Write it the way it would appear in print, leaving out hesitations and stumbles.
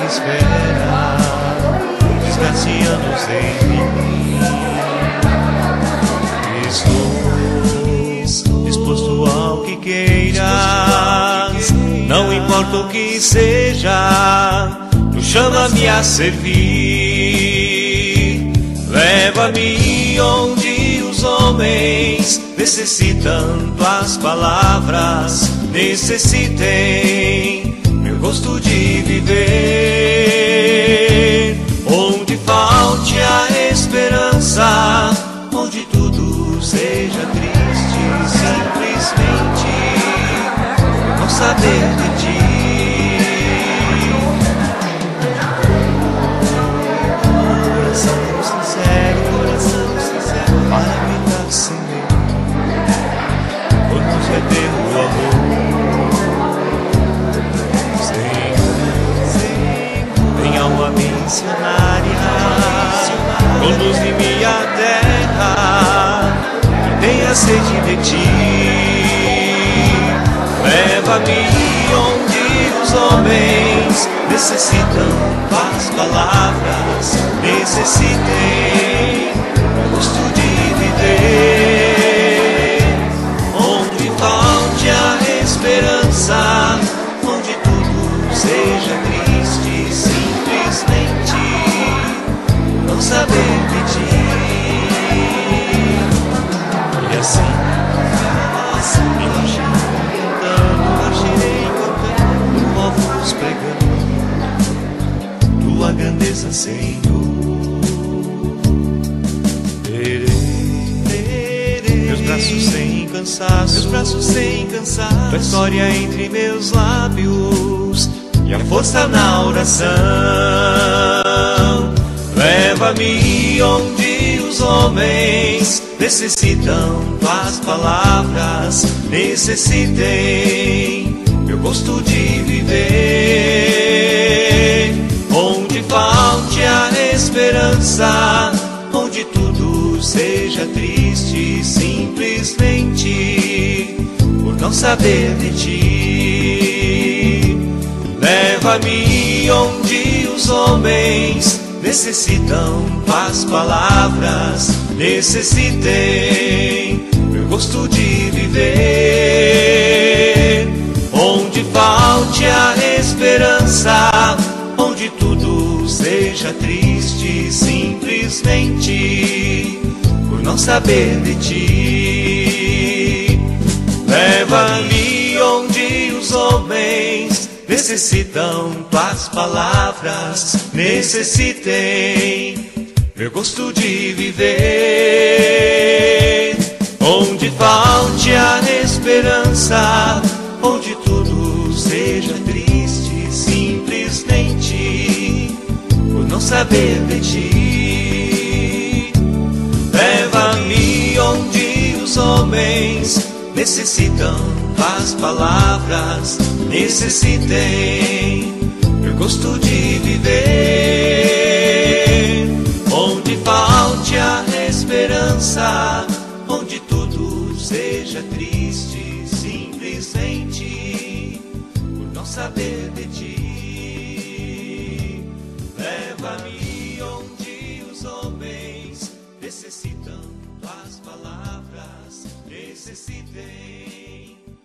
desespera, desgraciando-nos em mim. Estou disposto ao que queiras, não importa o que seja, tu chama-me a servir. Leva-me onde os homens necessitam, tuas palavras necessitem meu gosto de viver. Onde falte a esperança, onde tudo seja triste, simplesmente por não saber de ti. Coração sincero, para me dar sem medo, por nos reter o amor. Em alma missionária, conduz-me à terra que tenha sede de ti. Leva-me onde os homens necessitam, as palavras necessitem o gosto de viver. Onde falte a esperança, onde tudo seja triste, simplesmente não saber de ti. E assim marcharei cantando, povos pregando tua grandeza, Senhor. Meus braços sem cansaço, tua história entre meus lábios e a força na oração. Leva-me onde os homens necessitam, tuas palavras necessitem meu gosto de viver. Onde falte a esperança, onde tudo seja triste, simplesmente por não saber de ti. Leva-me onde os homens necessitam, as palavras necessitem meu gosto de viver. Onde falte a esperança, onde tudo seja triste, simplesmente por não saber de ti. Leva-me onde os homens necessitam, tuas palavras necessitem meu gosto de viver. Onde falte a esperança, onde tudo seja triste, simplesmente por não saber de ti. Leva-me onde os homens necessitam, as palavras necessitem meu gosto de viver. Onde falte a esperança, onde tudo seja triste, simplesmente por não saber de ti. Leva-me onde os homens necessitam, as palavras necessitem